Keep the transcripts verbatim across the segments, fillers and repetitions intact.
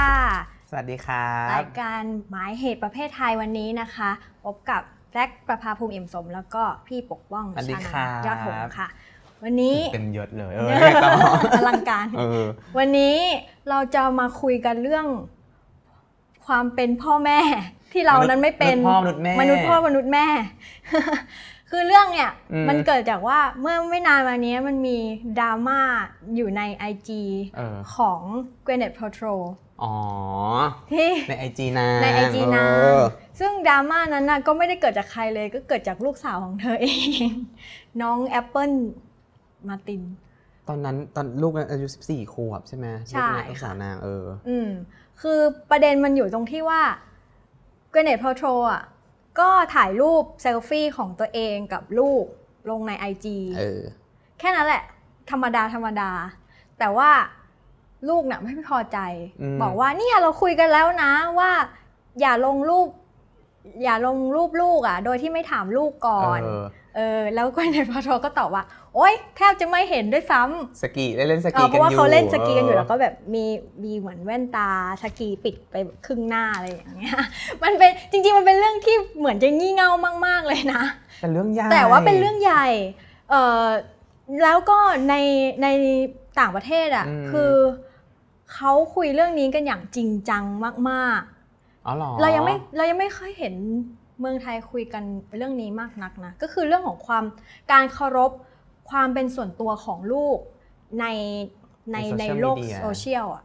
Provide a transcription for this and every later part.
ค่ะสวัสดีครับรายการหมายเหตุประเภทไทยวันนี้นะคะพบกับแฟลกประภาภูมิเอี่ยมสมแล้วก็พี่ปกป้องชาญยอดหงค่ะวันนี้เต็มยศเลยอลังการวันนี้เราจะมาคุยกันเรื่องความเป็นพ่อแม่ที่เรานั้นไม่เป็นมนุษย์พ่อมนุษย์แม่คือเรื่องเนี่ยมันเกิดจากว่าเมื่อไม่นานมานี้มันมีดราม่าอยู่ใน ไอ จี ของ Gwyneth Paltrow อ๋อที่ใน ไอ จี นางใน ไอ จี นางซึ่งดราม่านั้นน่ะก็ไม่ได้เกิดจากใครเลยก็เกิดจากลูกสาวของเธอเองน้องแอปเปิลมาตินตอนนั้นตอนลูกอายุสิบสี่ขวบใช่ไหมใช่ลูกสาวนางเอออืมคือประเด็นมันอยู่ตรงที่ว่า Gwyneth Paltrow อ่ะก็ถ่ายรูปเซลฟี่ของตัวเองกับลูกลงใน ไอ จีเออแค่นั้นแหละธรรมดาธรรมดาแต่ว่าลูกน่ะไม่พอใจบอกว่าเนี่ยเราคุยกันแล้วนะว่าอย่าลงรูปอย่าลงรูปลูกอ่ะโดยที่ไม่ถามลูกก่อนเออ, เออแล้วก็ในพอโทก็ตอบว่าโอ๊ยแทบจะไม่เห็นด้วยซ้ำสกีเล่นสกีกันอยู่เพราะว่าเขาเล่นสกีกันอยู่แล้วก็แบบมีมีเหมือนแว่นตาสกีปิดไปครึ่งหน้าอะไรอย่างเงี้ยมันเป็นจริงๆมันเป็นเรื่องที่เหมือนจะงี่เง่ามากๆเลยนะแต่เรื่องใหญ่แต่ว่าเป็นเรื่องใหญ่เออแล้วก็ในในต่างประเทศอ่ะคือเขาคุยเรื่องนี้กันอย่างจริงจังมากๆอ๋อเหรอเรายังไม่เรายังไม่เคยเห็นเมืองไทยคุยกันเรื่องนี้มากนักนะก็คือเรื่องของความการเคารพความเป็นส่วนตัวของลูกในในในโลกโซเชียลอ่ะ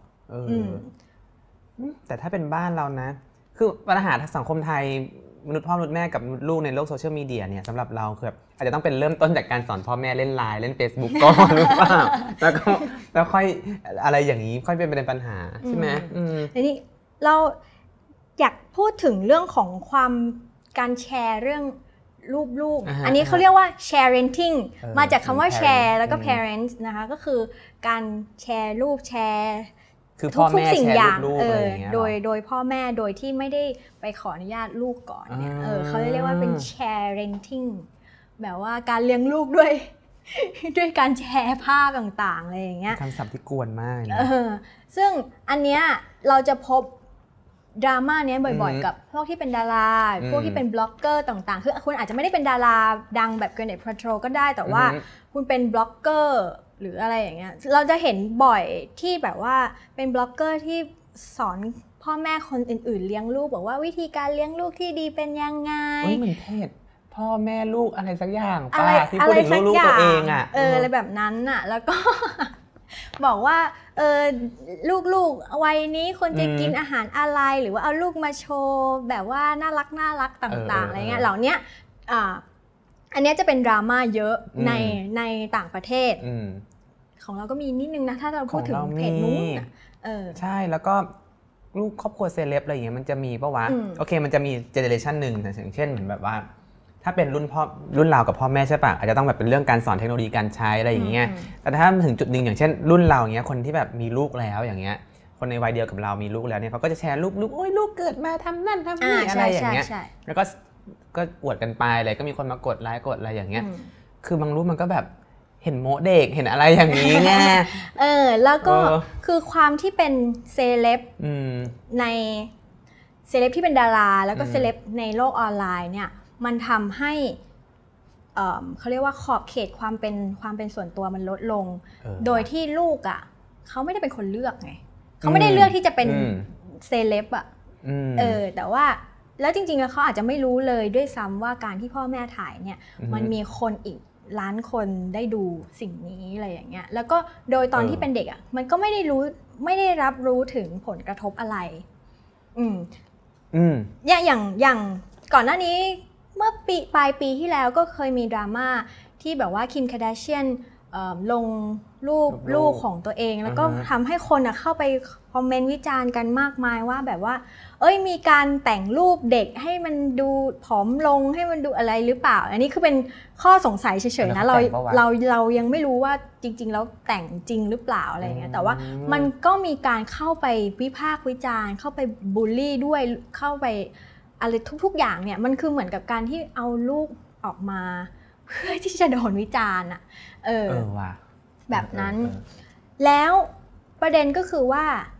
แต่ถ้าเป็นบ้านเรานะคือปัญหาทางสังคมไทยมนุษย์พ่อมนุษย์แม่กับลูกในโลกโซเชียลมีเดียเนี่ยสำหรับเราคือแบบอาจจะต้องเป็นเริ่มต้นจากการสอนพ่อแม่เล่นไลน์เล่น Facebook ก่อนหรือเปล่าแล้วก็แล้วค่อยอะไรอย่างนี้ค่อยเป็นประเด็นปัญหาใช่ไหมทีนี้เราอยากพูดถึงเรื่องของความการแชร์เรื่องรูปลูกอันนี้เขาเรียกว่า sharenting มาจากคำว่า share แล้วก็ parents นะคะก็คือการแชร์รูปแชร์คือพ่อแม่แชร์ลูกๆอะไรอย่างเงี้ยโดยโดยพ่อแม่โดยที่ไม่ได้ไปขออนุญาตลูกก่อนเนี่ยเออเขาเรียกว่าเป็น sharenting แบบว่าการเลี้ยงลูกด้วยด้วยการแชร์ภาพต่างๆอะไรอย่างเงี้ยคำศัพท์ที่กวนมากนะซึ่งอันเนี้ยเราจะพบดราม่าเนี้ยบ่อยๆกับพวกที่เป็นดาราพวกที่เป็นบล็อกเกอร์ต่างๆคือคุณอาจจะไม่ได้เป็นดาราดังแบบ Gwyneth Paltrow ก็ได้แต่ว่าคุณเป็นบล็อกเกอร์หรืออะไรอย่างเงี้ยเราจะเห็นบ่อยที่แบบว่าเป็นบล็อกเกอร์ที่สอนพ่อแม่คนอื่นๆเลี้ยงลูกบอกว่าวิธีการเลี้ยงลูกที่ดีเป็นยังไงเหมือนเพจพ่อแม่ลูกอะไรสักอย่างป่ะที่พูดถึงลูกตัวเองอ่ะเอออะไรแบบนั้นอ่ะแล้วก็บอกว่าเออลูกๆวัยนี้ควรจะกินอาหารอะไรหรือว่าเอาลูกมาโชว์แบบว่าน่ารักน่ารักต่างๆอะไรเงี้ยเหล่านี้อ่าอันนี้จะเป็นดราม่าเยอะในในต่างประเทศของเราก็มีนิดนึงนะถ้าเราพูดถึงเพจนู้นเออใช่แล้วก็ลูกครอบครัวเซเลบอะไรอย่างเงี้ยมันจะมีปะวะโอเคมันจะมีเจเนอเรชันหนึ่งอย่างเช่นเหมือนแบบว่าถ้าเป็นรุ่นพ่อรุ่นเรากับพ่อแม่ใช่ปะอาจจะต้องแบบเป็นเรื่องการสอนเทคโนโลยีการใช้อะไรอย่างเงี้ยแต่ถ้าถึงจุดหนึ่งอย่างเช่นรุ่นเราอย่างเงี้ยคนที่แบบมีลูกแล้วอย่างเงี้ยคนในวัยเดียวกับเรามีลูกแล้วเนี่ยเขาก็จะแชร์ลูกลูกโอ้ยลูกเกิดมาทำนั่นทำนี่อะไรอย่างเงี้ยแล้วก็ก็อวดกันไปอะไรก็มีคนมากดไลค์กดอะไรอย่างเงี้ยคือบางรูปมันก็แบบเห็นโมเด็กเห็นอะไรอย่างนี้ไงเออแล้วก็คือความที่เป็นเซเลบในเซเลบที่เป็นดาราแล้วก็เซเลบในโลกออนไลน์เนี่ยมันทำให้เขาเรียกว่าขอบเขตความเป็นความเป็นส่วนตัวมันลดลงโดยที่ลูกอ่ะเขาไม่ได้เป็นคนเลือกไงเขาไม่ได้เลือกที่จะเป็นเซเลบอ่ะเออแต่ว่าแล้วจริงๆแล้วเขาอาจจะไม่รู้เลยด้วยซ้ำว่าการที่พ่อแม่ถ่ายเนี่ยมันมีคนอีกล้านคนได้ดูสิ่งนี้อะไรอย่างเงี้ยแล้วก็โดยตอนที่เป็นเด็กอ่ะมันก็ไม่ได้รู้ไม่ได้รับรู้ถึงผลกระทบอะไรอืมอืมอย่างอย่างก่อนหน้านี้เมื่อปีปลายปีที่แล้วก็เคยมีดราม่าที่แบบว่าคิม คาร์ดาเชียนลงรูปลูกของตัวเองแล้วก็ทำให้คนเข้าไปคอมเมนต์วิจารณ์กันมากมายว่าแบบว่าเอ้ยมีการแต่งรูปเด็กให้มันดูผอมลงให้มันดูอะไรหรือเปล่าอันนี้คือเป็นข้อสงสัยเฉยๆนะเราเราเรายังไม่รู้ว่าจริงๆแล้วแต่งจริงหรือเปล่าอะไรเงี้ยแต่ว่ามันก็มีการเข้าไปวิพากษ์วิจารณ์เข้าไปบูลลี่ด้วยเข้าไปอะไรทุกๆอย่างเนี่ยมันคือเหมือนกับการที่เอาลูกออกมาเพื่อที่จะโดนวิจารณ์อ่ะเออเออว่ะแบบนั้นแล้วประเด็นก็คือว่า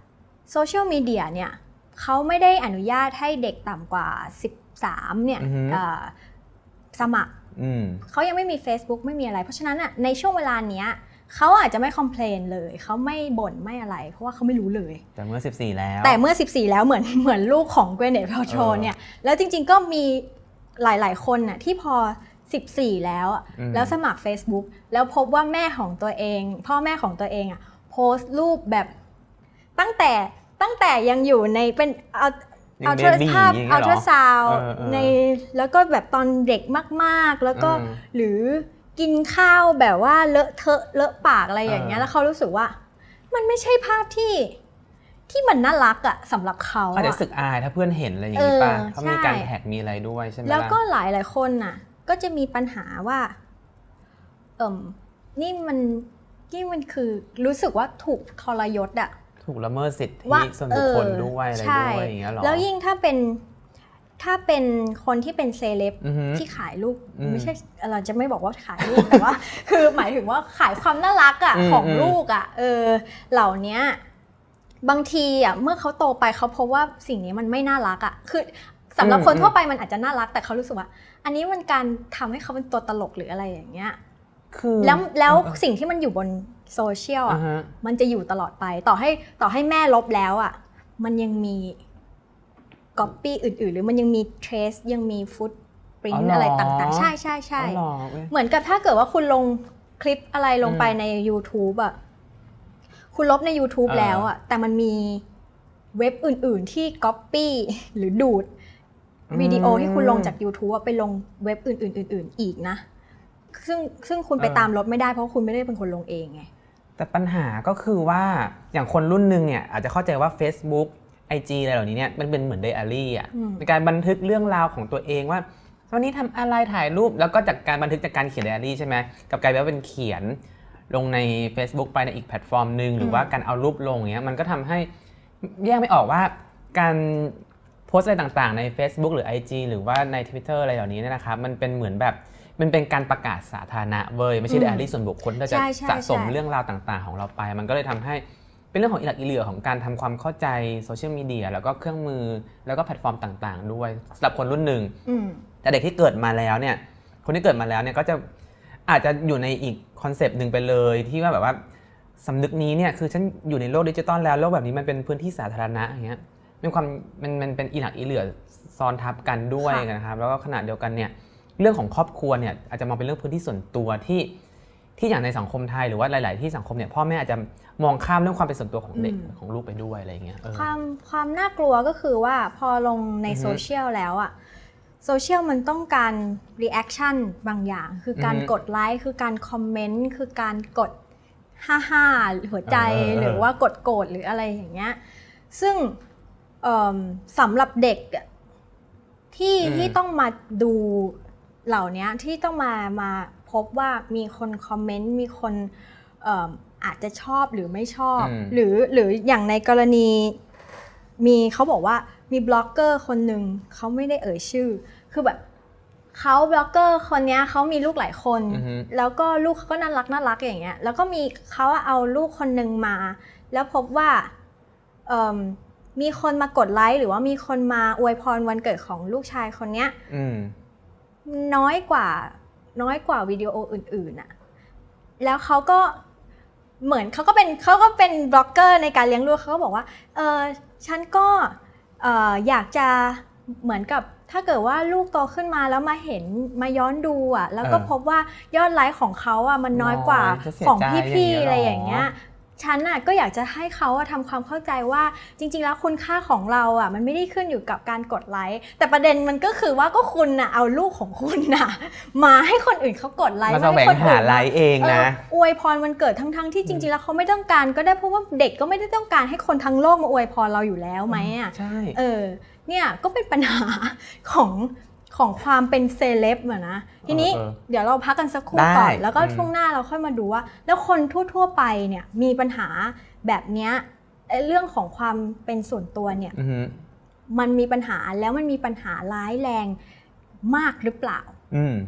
โซเชียลมีเดียเนี่ยเขาไม่ได้อนุญาตให้เด็กต่ำกว่าสิบสามเนี่ยสมัครเขายังไม่มี Facebook ไม่มีอะไรเพราะฉะนั้นอ่ะในช่วงเวลาเนี้ยเขาอาจจะไม่คอมเพลนเลยเขาไม่บ่นไม่อะไรเพราะว่าเขาไม่รู้เลยแต่เมื่อสิบสี่แล้วแต่เมื่อสิบสี่แล้วเหมือนเหมือนลูกของ Gwyneth Paltrow เนี่ยแล้วจริงๆก็มีหลายๆคนน่ะที่พอสิบสี่แล้วแล้วสมัคร Facebook แล้วพบว่าแม่ของตัวเองพ่อแม่ของตัวเองอ่ะโพสต์รูปแบบตั้งแต่ตั้งแต่ยังอยู่ในเป็นเอาเอาภาพอัลตราซาวด์ในแล้วก็แบบตอนเด็กมากๆแล้วก็หรือกินข้าวแบบว่าเลอะเทอะเลอะปากอะไรอย่างเงี้ยแล้วเขารู้สึกว่ามันไม่ใช่ภาพที่ที่มันน่ารักอะสำหรับเขาเขาจะรู้สึกอายถ้าเพื่อนเห็นอะไรอย่างนี้ป่ะเขามีการแท็กมีอะไรด้วยใช่ไหมแล้วก็หลายหลายคนน่ะก็จะมีปัญหาว่าเอ่มนี่มันนี่มันคือรู้สึกว่าถูกทรยศอะถูกละเมิดสิทธิส่วนบุคคลด้วยอะไรด้วยอย่างเงี้ยหรอแล้วยิ่งถ้าเป็นถ้าเป็นคนที่เป็นเซเลบที่ขายรูปไม่ใช่เราจะไม่บอกว่าขายรูปแต่ว่าคือหมายถึงว่าขายความน่ารักอ่ะของลูกอ่ะเออเหล่านี้บางทีอ่ะเมื่อเขาโตไปเขาพบว่าสิ่งนี้มันไม่น่ารักอ่ะคือสำหรับคนทั่วไปมันอาจจะน่ารักแต่เขารู้สึกว่าอันนี้มันการทำให้เขาเป็นตัวตลกหรืออะไรอย่างเงี้ยคือแล้วแล้วสิ่งที่มันอยู่บนโซเชียลอ่ะมันจะอยู่ตลอดไปต่อให้ต่อให้แม่ลบแล้วอ่ะมันยังมีก๊อปปี้อื่นๆหรือมันยังมีเทรสยังมีฟุตปริ้นอะไรต่างๆใช่ใช่ใช่เหมือนกับถ้าเกิดว่าคุณลงคลิปอะไรลงไปใน YouTube อ่ะคุณลบใน YouTube แล้วอ่ะแต่มันมีเว็บอื่นๆที่ก๊อปปี้หรือดูดวิดีโอที่คุณลงจาก YouTube ไปลงเว็บอื่นๆอื่นๆอีกนะซึ่งซึ่งคุณไปตามลบไม่ได้เพราะคุณไม่ได้เป็นคนลงเองไงแต่ปัญหาก็คือว่าอย่างคนรุ่นนึงเนี่ยอาจจะเข้าใจว่า Facebookไอ จี อะไรเหล่านี้เนี่ยมันเป็นเหมือนไดอารี่อ่ะในการบันทึกเรื่องราวของตัวเองว่าวันนี้ทำอะไรถ่ายรูปแล้วก็จากการบันทึกจากการเขียนไดอารี่ใช่ไหมกับกลายเป็นว่าเป็นเขียนลงใน Facebook ไปในอีกแพลตฟอร์มนึงหรือว่าการเอารูปลงอย่างเงี้ยมันก็ทำให้แยกไม่ออกว่าการโพสอะไรต่างๆใน Facebook หรือ ไอ จี หรือว่าใน Twitter อะไรเหล่านี้เนี่ยนะครับมันเป็นเหมือนแบบมันเป็นการประกาศสาธารณะเว้ยไม่ใช่ไดอารี่ส่วนบุคคลที่จะสะสมเรื่องราวต่างๆของเราไปมันก็เลยทำให้เป็นเรื่องของอิหลักอิเหลือของการทำความเข้าใจโซเชียลมีเดียแล้วก็เครื่องมือแล้วก็แพลตฟอร์มต่างๆด้วยสำหรับคนรุ่นหนึ่งแต่เด็กที่เกิดมาแล้วเนี่ยคนที่เกิดมาแล้วเนี่ยก็จะอาจจะอยู่ในอีกคอนเซปต์หนึ่งไปเลยที่ว่าแบบว่าสำนึกนี้เนี่ยคือฉันอยู่ในโลกดิจิตอลแล้วโลกแบบนี้มันเป็นพื้นที่สาธารณะอย่างเงี้ยเป็นความมันมันเป็นอิหลักอิเหลือซ้อนทับกันด้วยนะครับแล้วก็ขณะเดียวกันเนี่ยเรื่องของครอบครัวเนี่ยอาจจะมองเป็นเรื่องพื้นที่ส่วนตัวที่ที่อย่างในสังคมไทยหรือว่าหลายๆที่สังคมเนี่ยพ่อแม่อาจจะมองข้ามเรื่องความเป็นส่วนตัวของเด็กของลูกไปด้วยอะไรเงี้ยความความน่ากลัวก็คือว่าพอลงในโซเชียลแล้วอะโซเชียลมันต้องการรีแอคชั่นบางอย่างคือการกดไลค์คือการคอมเมนต์คือการกดฮ่าฮ่าหัวใจหรือว่ากดโกรธหรืออะไรอย่างเงี้ยซึ่งสำหรับเด็กที่ที่ต้องมาดูเหล่านี้ที่ต้องมามาพบว่ามีคนคอมเมนต์มีคนอาจจะชอบหรือไม่ชอบหรือหรืออย่างในกรณีมีเขาบอกว่ามีบล็อกเกอร์คนหนึ่งเขาไม่ได้เอ่ยชื่อคือแบบเขาบล็อกเกอร์คนนี้เขามีลูกหลายคนแล้วก็ลูกเขาก็น่ารักน่ารักอย่างเงี้ยแล้วก็มีเขาเอาลูกคนหนึ่งมาแล้วพบว่ามีคนมากดไลค์หรือว่ามีคนมาอวยพรวันเกิดของลูกชายคนเนี้ยน้อยกว่าน้อยกว่าวิดีโออื่นๆอะแล้วเขาก็เหมือนเขาก็เป็นเขาก็เป็นบล็อกเกอร์ในการเลี้ยงลูกเขาก็บอกว่าเออฉันก็เอออยากจะเหมือนกับถ้าเกิดว่าลูกโตขึ้นมาแล้วมาเห็นมาย้อนดูอ่ะแล้วก็พบว่ายอดไลค์ของเขาอ่ะมันน้อยกว่าของพี่ๆอะไรอย่างเงี้ยฉันน่ะก็อยากจะให้เขาทำความเข้าใจว่าจริงๆแล้วคุณค่าของเราอ่ะมันไม่ได้ขึ้นอยู่กับการกดไลค์แต่ประเด็นมันก็คือว่าก็คุณน่ะเอาลูกของคุณน่ะมาให้คนอื่นเขากดไลค์มาแสวงหาไลค์เองนะอวยพรวันเกิดทั้งๆที่จริงๆแล้วเขาไม่ต้องการก็ได้เพราะว่าเด็กก็ไม่ได้ต้องการให้คนทั้งโลกมาอวยพรเราอยู่แล้วไหมอ่ะใช่เออเนี่ยก็เป็นปัญหาของของความเป็นเซเลบอะนะทีนี้เดี๋ยวเราพักกันสักครู่ก่อนแล้วก็ช่วงหน้าเราค่อยมาดูว่าแล้วคนทั่วๆไปเนี่ยมีปัญหาแบบเนี้ยเรื่องของความเป็นส่วนตัวเนี่ยมันมีปัญหาแล้วมันมีปัญหาร้ายแรงมากหรือเปล่าอืม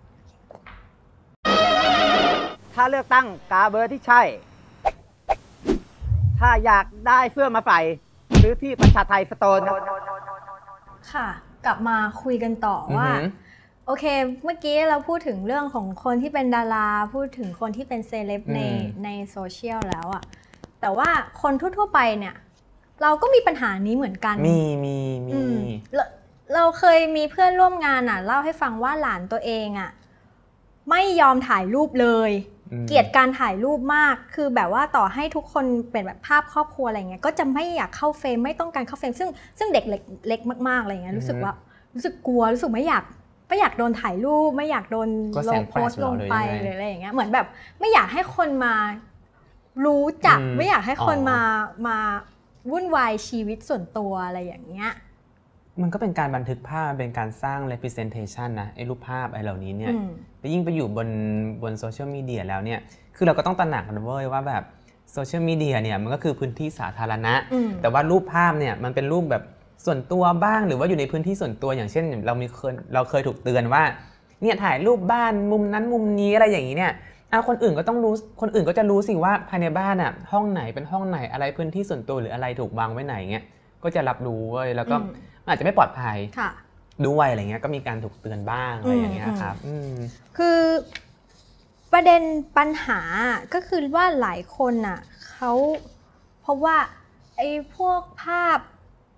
ถ้าเลือกตั้งกาเบอร์ที่ใช่ถ้าอยากได้เสื้อมาใส่ซื้อที่ประชาไทยสโตนค่ะกลับมาคุยกันต่อว่าโอเคเมื่อกี้เราพูดถึงเรื่องของคนที่เป็นดาราพูดถึงคนที่เป็นเซเลบในในโซเชียลแล้วอะแต่ว่าคนทั่วๆไปเนี่ยเราก็มีปัญหานี้เหมือนกันมีมีมีเราเคยมีเพื่อนร่วมงานอ่ะเล่าให้ฟังว่าหลานตัวเองอ่ะไม่ยอมถ่ายรูปเลยเกลียดการถ่ายรูปมากคือแบบว่าต่อให้ทุกคนเป็นแบบภาพครอบครัวอะไรเงี้ยก็จะไม่อยากเข้าเฟรมไม่ต้องการเข้าเฟรมซึ่งซึ่งเด็กเล็กเล็กมากๆอะไรเงี้ยรู้สึกว่ารู้สึกกลัวรู้สึกไม่อยากไม่อยากโดนถ่ายรูปไม่อยากโดนลงโพสต์ลงไปเลยอะไรอย่างเงี้ยเหมือนแบบไม่อยากให้คนมารู้จักไม่อยากให้คนมามาวุ่นวายชีวิตส่วนตัวอะไรอย่างเงี้ยมันก็เป็นการบันทึกภาพเป็นการสร้าง representation นะไอ้รูปภาพไอ้เหล่านี้เนี่ยแต่ยิ่งไปอยู่บนบนโซเชียลมีเดียแล้วเนี่ยคือเราก็ต้องตระหนักกันเว้ยว่าแบบโซเชียลมีเดียเนี่ยมันก็คือพื้นที่สาธารณะแต่ว่ารูปภาพเนี่ยมันเป็นรูปแบบส่วนตัวบ้างหรือว่าอยู่ในพื้นที่ส่วนตัวอย่างเช่นเรามีเคยเราเคยถูกเตือนว่าเนี่ยถ่ายรูปบ้านมุมนั้นมุมนี้อะไรอย่างนี้เนี่ยเอาคนอื่นก็ต้องรู้คนอื่นก็จะรู้สิว่าภายในบ้านอ่ะห้องไหนเป็นห้องไหนอะไรพื้นที่ส่วนตัวหรืออะไรถูกวางไว้ไหนเงี้ยก็จะรับรู้เว้ยแล้วก็อาจจะไม่ปลอดภัยด้วยอะไรเงี้ยก็มีการถูกเตือนบ้างอะไรอย่างเงี้ยครับคือประเด็นปัญหาก็คือว่าหลายคนน่ะเขาเพราะว่าไอ้พวกภาพ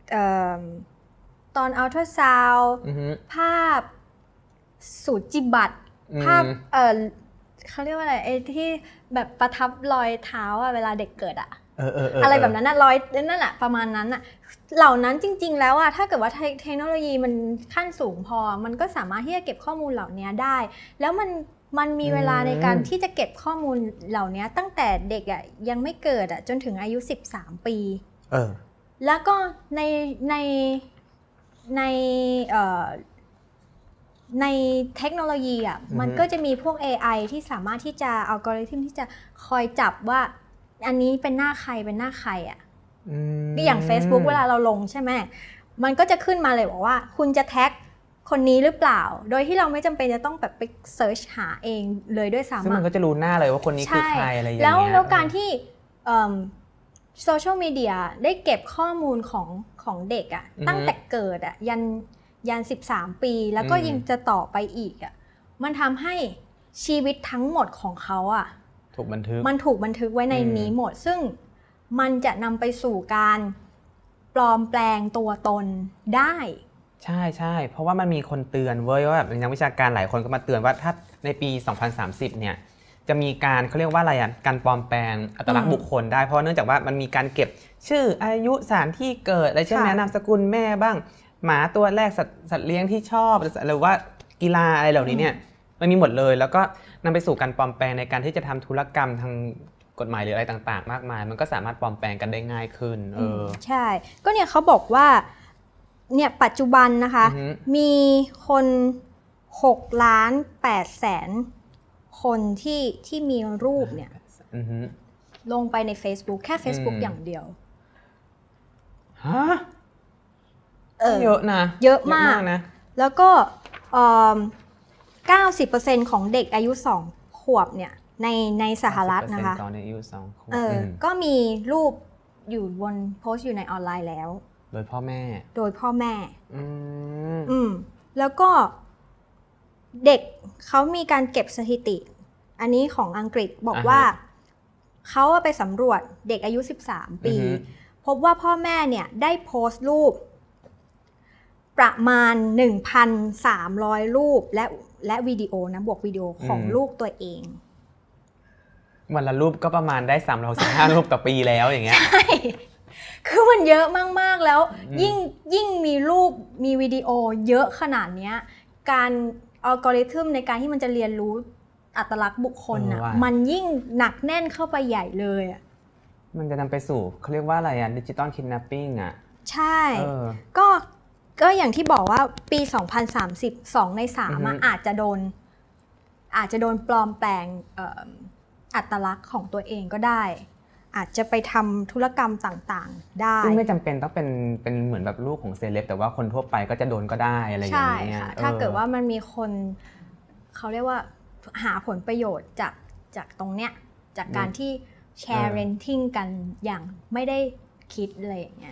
ตอนอัลตราซาวด์ภาพสูจิบัตรภาพเออเขาเรียกว่าอะไรไอ้ที่แบบประทับรอยเท้าอะเวลาเด็กเกิดอะเออเอออะไรแบบนั้นน่ะรอยนั่นแหละประมาณนั้นน่ะเหล่านั้นจริงๆแล้วอะถ้าเกิดว่าเทคโนโลยีมันขั้นสูงพอมันก็สามารถที่จะเก็บข้อมูลเหล่านี้ได้แล้วมันมันมีเวลาในการที่จะเก็บข้อมูลเหล่านี้ตั้งแต่เด็กอะยังไม่เกิดอะจนถึงอายุสิบสามปีเออแล้วก็ในในในเอ่อในเทคโนโลยีอ่ะมันก็จะมีพวก เอ ไอ ที่สามารถที่จะอัลกอริทึมที่จะคอยจับว่าอันนี้เป็นหน้าใครเป็นหน้าใครอ่ะก็อย่าง Facebook เวลาเราลงใช่ไหมมันก็จะขึ้นมาเลยบอกว่าคุณจะแท็กคนนี้หรือเปล่าโดยที่เราไม่จำเป็นจะต้องแบบไปเซิร์ชหาเองเลยด้วยซ้ำซึ่งมันก็จะรู้หน้าเลยว่าคนนี้คือใครอะไรอย่างเงี้ยแล้วแล้วการที่โซเชียลมีเดียได้เก็บข้อมูลของของเด็กอ่ะตั้งแต่เกิดอ่ะยันยันสิบสามปีแล้วก็ยังจะต่อไปอีกอ่ะมันทำให้ชีวิตทั้งหมดของเขาอ่ะถูกบันทึกมันถูกบันทึกไว้ในนี้หมดซึ่งมันจะนำไปสู่การปลอมแปลงตัวตนได้ใช่ใช่เพราะว่ามันมีคนเตือนเว้ยว่าแบบนักวิชาการหลายคนก็มาเตือนว่าถ้าในปีสองพันสามสิบเนี่ยจะมีการเขาเรียกว่าอะไรอ่ะการปลอมแปลงอัตลักษณ์บุคคลได้เพราะเนื่องจากว่ามันมีการเก็บชื่ออายุสถานที่เกิดอะไรเช่นนามสกุลแม่บ้างหมาตัวแรกสัตว์สัตว์เลี้ยงที่ชอบหรือว่ากีฬาอะไรเหล่านี้เนี่ยมันมีหมดเลยแล้วก็นำไปสู่การปลอมแปลงในการที่จะทำธุรกรรมทางกฎหมายหรืออะไรต่างๆมากมายมันก็สามารถปลอมแปลงกันได้ง่ายขึ้นเออใช่ก็เนี่ยเขาบอกว่าเนี่ยปัจจุบันนะคะมีคนหกล้านแปดแสนคนที่ที่มีรูปเนี่ยลงไปใน Facebook แค่ Facebook อย่างเดียวฮะเยอะนะเยอะมากนะแล้วก็ เก้าสิบเปอร์เซ็นต์ ของเด็กอายุสองขวบเนี่ยในในสหรัฐนะคะตอนอายุสองขวบก็มีรูปอยู่บนโพสต์อยู่ในออนไลน์แล้วโดยพ่อแม่โดยพ่อแม่อืมอืมแล้วก็เด็กเขามีการเก็บสถิติอันนี้ของอังกฤษบอกว่าเขาไปสำรวจเด็กอายุสิบสามปีพบว่าพ่อแม่เนี่ยได้โพสต์รูปประมาณ หนึ่งพันสามร้อย รูปและและวิดีโอนะบวกวิดีโอของลูกตัวเองวันละรูปก็ประมาณได้สามร้อยสิบห้ารูปต่อปีแล้วอย่างเงี้ยใช่คือมันเยอะมากๆแล้วยิ่งยิ่งมีรูปมีวิดีโอเยอะขนาดเนี้ยการอัลกอริทึมในการที่มันจะเรียนรู้อัตลักษณ์บุคคลน่ะมันยิ่งหนักแน่นเข้าไปใหญ่เลยอ่ะมันจะนำไปสู่เขาเรียกว่าอะไรอ่ะดิจิตอลคิดแนปปิ้งอ่ะใช่ก็ก็อย่างที่บอกว่าปีสองพันสามสิบ สองในสามอาจจะโดนอาจจะโดนปลอมแปลงอัตลักษณ์ของตัวเองก็ได้อาจจะไปทำธุรกรรมต่างๆได้ซึ่งไม่จำเป็นต้องเป็นเป็นเหมือนแบบลูกของเซเลบแต่ว่าคนทั่วไปก็จะโดนก็ได้อะไรอย่างเงี้ยใช่ค่ะถ้าเกิดว่ามันมีคนเขาเรียกว่าหาผลประโยชน์จากจากตรงเนี้ยจากการที่แชร์เรนติ้งกันอย่างไม่ได้คิดอะไรอย่างเงี้ย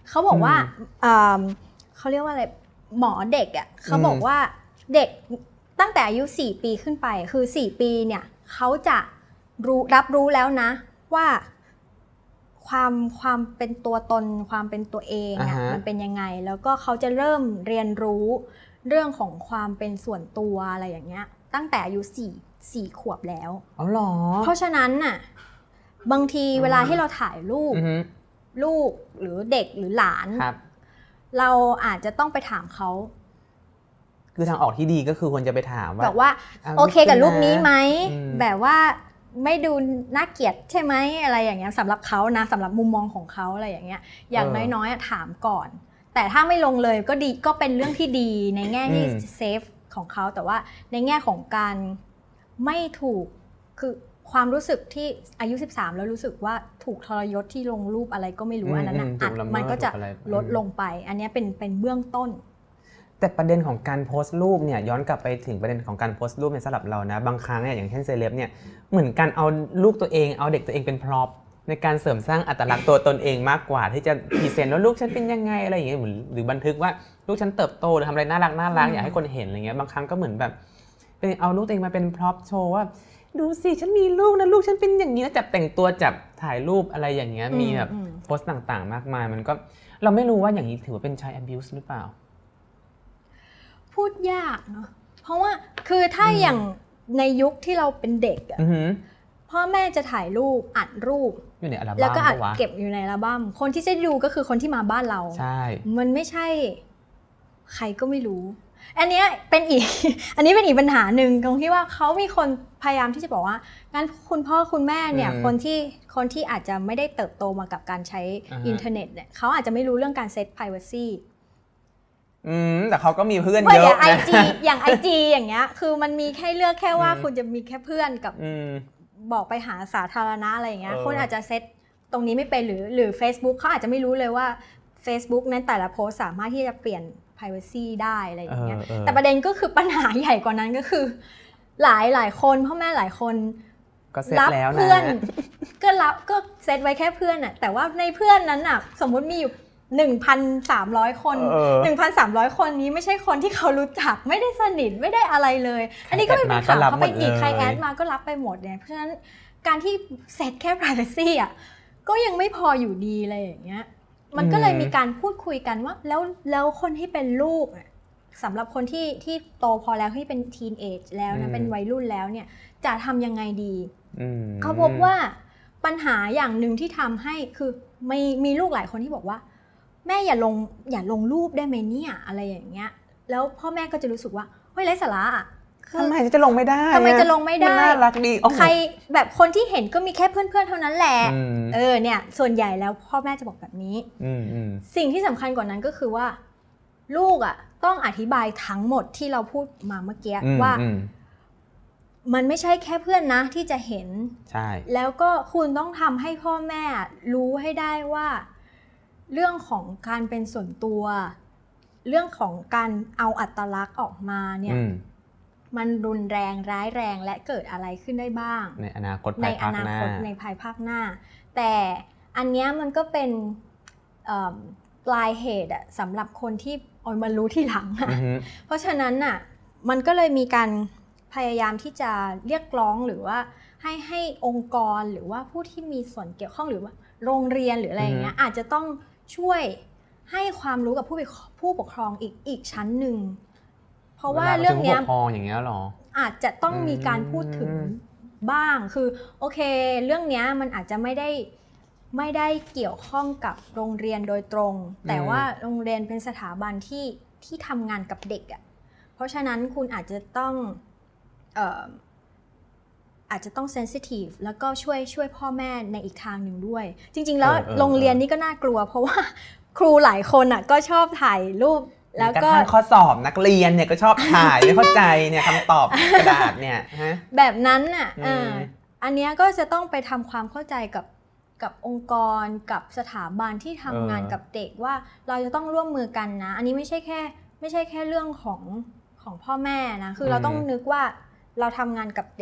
เขาบอกว่าเขาเรียกว่าอะไรหมอเด็กอ่ะเขาบอกว่าเด็กตั้งแต่อายุสี่ปีขึ้นไปคือสี่ปีเนี่ยเขาจะรู้รับรู้แล้วนะว่าความความเป็นตัวตนความเป็นตัวเองอ่ะ uh-huh. มันเป็นยังไงแล้วก็เขาจะเริ่มเรียนรู้เรื่องของความเป็นส่วนตัวอะไรอย่างเงี้ยตั้งแต่อายุสี่สี่ขวบแล้วอ๋อเหรอเพราะฉะนั้นน่ะบางทีเวลาที่เราถ่ายรูป uh-huh. ลูกหรือเด็กหรือหลานเราอาจจะต้องไปถามเขาคือทางออกที่ดีก็คือควรจะไปถามว่าแบบว่าโอเคกับรูปนี้ไหมแบบว่าไม่ดูน่าเกลียดใช่ไหมอะไรอย่างเงี้ยสำหรับเขานะสำหรับมุมมองของเขาอะไรอย่างเงี้ยอย่างน้อยๆถามก่อนแต่ถ้าไม่ลงเลยก็ดีก็เป็นเรื่องที่ดีในแง่ที่เซฟของเขาแต่ว่าในแง่ของการไม่ถูกคือความรู้สึกที่อายุสิบสามแล้วรู้สึกว่าถูกทรยศที่ลงรูปอะไรก็ไม่รู้อันนั้นอ่ะมันก็จะลดลงไปอันนี้เป็นเป็นเบื้องต้นแต่ประเด็นของการโพสต์รูปเนี่ยย้อนกลับไปถึงประเด็นของการโพสต์รูปในสำหรับเรานะบางครั้งเนี่ยอย่างเช่นเซเลบเนี่ยเหมือนการเอาลูกตัวเองเอาเด็กตัวเองเป็นพร็อพในการเสริมสร้างอัตลักษณ์ตัวตนเองมากกว่าที่จะพรีเซนต์ว่าลูกฉันเป็นยังไงอะไรอย่างเงี้ยหรือบันทึกว่าลูกฉันเติบโตหรือทำอะไรน่ารักน่ารักอยากให้คนเห็นอะไรเงี้ยบางครั้งก็เหมือนแบบเป็นเอาลูกตัวเองมาเป็นพร็อพโชว์ว่าดูสิฉันมีลูกนะลูกฉันเป็นอย่างนี้จับแต่งตัวจับถ่ายรูปอะไรอย่างเงี้ยมีแบบโพสต์ต่างๆมากมายมันก็เราไม่รู้ว่าอย่างนี้ถือว่าเป็น child abuse หรือเปล่าพูดยากเนาะเพราะว่าคือถ้าอย่างในยุคที่เราเป็นเด็กอะพ่อแม่จะถ่ายรูปอัดรูปอยู่ในอัลบั้มแล้วก็อัดเก็บอยู่ในอัลบั้มคนที่จะดูก็คือคนที่มาบ้านเราใช่มันไม่ใช่ใครก็ไม่รู้อันนี้เป็นอีกอันนี้เป็นอีกปัญหาหนึ่งตรงที่ว่าเขามีคนพยายามที่จะบอกว่างั้นคุณพ่อคุณแม่เนี่ยคนที่คนที่อาจจะไม่ได้เติบโตมากับการใช้อินเทอร์เน็ตเนี่ยเขาอาจจะไม่รู้เรื่องการเซต privacy อืมแต่เขาก็มีเพื่อนเยอะนะอย่าง ไอ จี อย่าง ไอ จี อย่างเงี้ยคือมันมีแค่เลือกแค่ว่าคุณจะมีแค่เพื่อนกับบอกไปหาสาธารณะอะไรอย่างเงี้ยคนอาจจะเซตตรงนี้ไม่เป็นหรือหรือ Facebook เขาอาจจะไม่รู้เลยว่า Facebook นั้นแต่ละโพสสามารถที่จะเปลี่ยน privacy ได้อะไรอย่างเงี้ยแต่ประเด็นก็คือปัญหาใหญ่กว่านั้นก็คือหลายหลายคนพ่อแม่หลายคนก็เซตแล้วนะเพื่อนก็รับก็เซตไว้แค่เพื่อนน่ะแต่ว่าในเพื่อนนั้นน่ะสมมุติมีอยู่หนึ่งพันสามร้อย คน หนึ่งพันสามร้อย คนนี้ไม่ใช่คนที่เขารู้จักไม่ได้สนิทไม่ได้อะไรเลยอันนี้ก็เป็นปัญหาเขาไปอีกใครแอดมาก็รับไปหมดเนี่ยเพราะฉะนั้นการที่เซตแค่ privacy อ่ะก็ยังไม่พออยู่ดีเลยอย่างเงี้ยมันก็เลยมีการพูดคุยกันว่าแล้วแล้วคนที่เป็นลูกสำหรับคนที่ที่โตพอแล้วที่เป็น teenage แล้วนะเป็นวัยรุ่นแล้วเนี่ยจะทำยังไงดีเขาพบว่าปัญหาอย่างหนึ่งที่ทำให้คือมีมีลูกหลายคนที่บอกว่าแม่อย่าลงอย่าลงรูปได้ไหมเนี่ยอะไรอย่างเงี้ยแล้วพ่อแม่ก็จะรู้สึกว่าเฮ้ยไร้สาระอ่ะทำไมจะลงไม่ได้ทำไมจะลงไม่ได้น่ารักดีใครแบบคนที่เห็นก็มีแค่เพื่อนๆเท่านั้นแหละเออเนี่ยส่วนใหญ่แล้วพ่อแม่จะบอกแบบนี้สิ่งที่สำคัญกว่านั้นก็คือว่าลูกอ่ะต้องอธิบายทั้งหมดที่เราพูดมาเมื่อกี้ว่ามันไม่ใช่แค่เพื่อนนะที่จะเห็นใช่แล้วก็คุณต้องทำให้พ่อแม่รู้ให้ได้ว่าเรื่องของการเป็นส่วนตัวเรื่องของการเอาอัตลักษณ์ออกมาเนี่ยมันรุนแรงร้ายแรงและเกิดอะไรขึ้นได้บ้างในอนาคตในอนาคตในภายภาคหน้าแต่อันนี้มันก็เป็นปลายเหตุสำหรับคนที่เอามารู้ที่หลังเพราะฉะนั้นน่ะมันก็เลยมีการพยายามที่จะเรียกร้องหรือว่าให้ให้องค์กรหรือว่าผู้ที่มีส่วนเกี่ยวข้องหรือว่าโรงเรียนหรืออะไรอย่างเงี้ยอาจจะต้องช่วยให้ความรู้กับผู้ผู้ปกครองอีกอีกชั้นหนึ่งเพราะว่าเรื่องนี้ผู้ปกครองอย่างเงี้ยหรออาจจะต้องมีการพูดถึงบ้างคือโอเคเรื่องนี้มันอาจจะไม่ได้ไม่ได้เกี่ยวข้องกับโรงเรียนโดยตรงแต่ว่าโรงเรียนเป็นสถาบันที่ที่ทำงานกับเด็กอ่ะเพราะฉะนั้นคุณอาจจะต้องเอ่ออาจจะต้องเซนซิทีฟแล้วก็ช่วยช่วยพ่อแม่ในอีกทางหนึ่งด้วยจริงๆแล้วโรงเรียนนี่ก็น่ากลัวเพราะว่าครูหลายคนอ่ะก็ชอบถ่ายรูปแล้วก็ข้อสอบนักเรียนเนี่ยก็ชอบถ่ายไม่เข้าใจเนี่ยคำตอบกระดาษเนี่ยแบบนั้นอ่ะอันนี้ก็จะต้องไปทำความเข้าใจกับกับองค์กรกับสถาบันที่ทำงานกับเด็กว่าเราจะต้องร่วมมือกันนะอันนี้ไม่ใช่แค่ไม่ ไม่ใช่แค่เรื่องของของพ่อแม่นะคือเราต้องนึกว่าเราทำงานกับเด็ก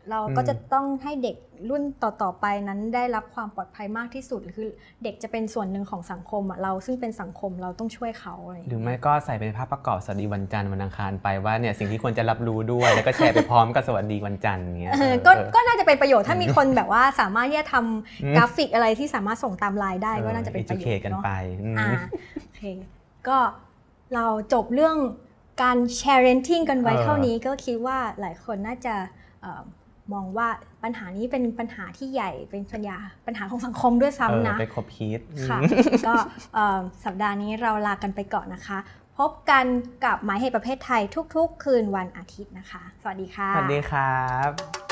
เราก็จะต้องให้เด็กรุ่นต่อๆไปนั้นได้รับความปลอดภัยมากที่สุดคือเด็กจะเป็นส่วนหนึ่งของสังคมอ่ะเราซึ่งเป็นสังคมเราต้องช่วยเขาอะไรหรือไม่ก็ใส่เป็นภาพประกอบสวัสดีวันจันทร์วันอังคารไปว่าเนี่ยสิ่งที่ควรจะรับรู้ด้วยแล้วก็แชร์ไปพร้อมกับสวัสดีวันจันทร์เงี้ยก็ก็น่าจะเป็นประโยชน์ถ้ามีคนแบบว่าสามารถที่จะทำกราฟิกอะไรที่สามารถส่งตามไลน์ได้ก็น่าจะเป็นประโยชน์กันไปอ่าโอเคก็เราจบเรื่องการแชร์เรนติ้งกันไว้เท่านี้ก็คิดว่าหลายคนน่าจะมองว่าปัญหานี้เป็นปัญหาที่ใหญ่เป็นปัญหาปัญหาของสังคมด้วยซ้ำนะไปคบคิดค่ะก็สัปดาห์นี้เราลากันไปก่อนนะคะพบกันกับหมายเหตุประเภทไทยทุกๆคืนวันอาทิตย์นะคะสวัสดีค่ะสวัสดีครับ